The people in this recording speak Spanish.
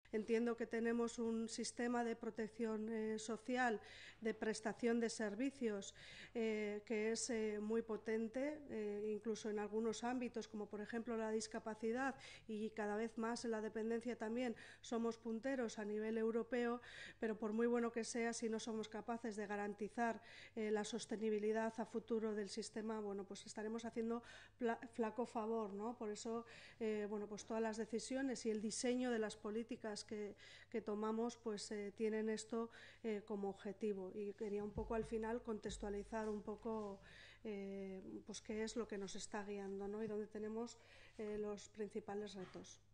Entiendo que tenemos un sistema de protección social, de prestación de servicios, que es muy potente, incluso en algunos ámbitos, como por ejemplo la discapacidad, y cada vez más en la dependencia también somos punteros a nivel europeo, pero por muy bueno que sea, si no somos capaces de garantizar la sostenibilidad a futuro del sistema, bueno, pues estaremos haciendo flaco favor, ¿no? Por eso, bueno, pues todas las decisiones y el diseño de las políticas que tomamos, pues tienen esto como objetivo. Y quería un poco al final contextualizar un poco pues qué es lo que nos está guiando, ¿no? Y dónde tenemos los principales retos.